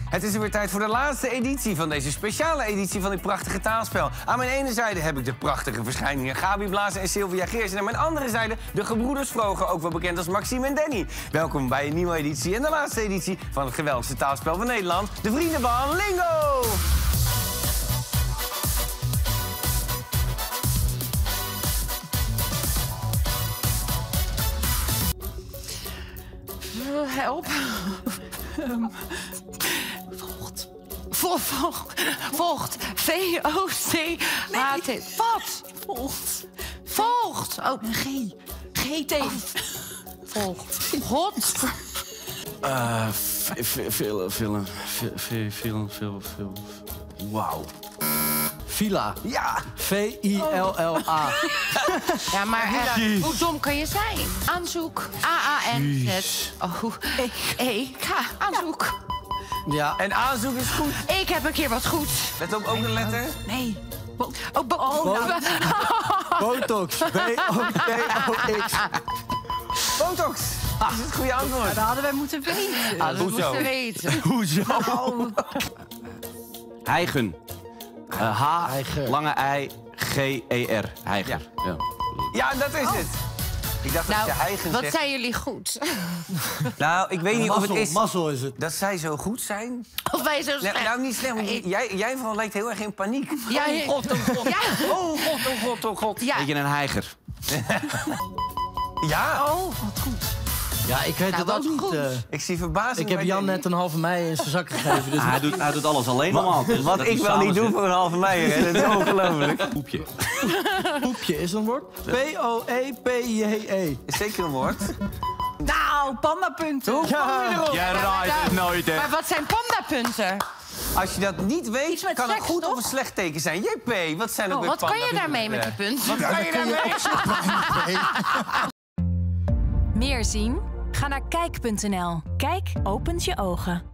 Het is weer tijd voor de laatste editie van deze speciale editie van dit prachtige taalspel. Aan mijn ene zijde heb ik de prachtige verschijningen Gabi Blazen en Sylvia Geers. En aan mijn andere zijde de gebroeders Vroger, ook wel bekend als Maxime en Danny. Welkom bij een nieuwe editie en de laatste editie van het geweldigste taalspel van Nederland, de vrienden van Lingo! Help. Vocht. V-O-C-H-T. Wat? Vocht. Oh, G. G-T. Vocht. God. Wauw. Villa. Ja! V-I-L-L-A. Ja, maar hoe dom kan je zijn? Aanzoek. A-A-N-Z. Oh, E-K. Aanzoek. Ja. En aanzoek is goed. Ik heb een keer wat goed. Let op, ook een letter. Nee. Botox. B-O-T-O-X. Botox. Dat is het goede antwoord. Dat hadden wij moeten weten. Dat Hoezo? moeten weten. Hoezo? Heigen. Heiger. Lange I, G-E-R. Heiger. Ja. Ja, dat is het. Ik dacht dat je Heigen Wat zegt. zijn jullie goed? Nou, ik weet niet of het is Mazzel is het. dat zij zo goed zijn. Of wij zo Nee, slecht? nou, niet slecht. Want jij vooral lijkt heel erg in paniek. Ja, Oh god, oh god. Ja. Oh god, oh god, oh god. Ja. Beetje een heiger. Ja, Oh, wat goed. Ja, ik weet Nou, het ook wat niet. goed. ik zie verbazing Ik heb bij Jan Danny. net een halve mei in zijn zak gegeven. Dus Hij doet alles alleen allemaal. Dus Wat dat ik is wel niet samen doe voor een halve meijer, hè. Dat is ongelooflijk. Poepje. poepje is een woord. P-O-E-P-J-E. Is zeker een woord. Nou, pandapunten. Ja. Jij raait het nooit, hè? Maar wat zijn pandapunten? Als je dat niet weet, Iets met kan het seks, goed toch? of een slecht teken zijn. JP, wat zijn ook Oh, weer wat kan je pandapunten? daarmee met die punten? Wat kan je daarmee? Meer zien? Ga naar kijk.nl. Kijk opent je ogen.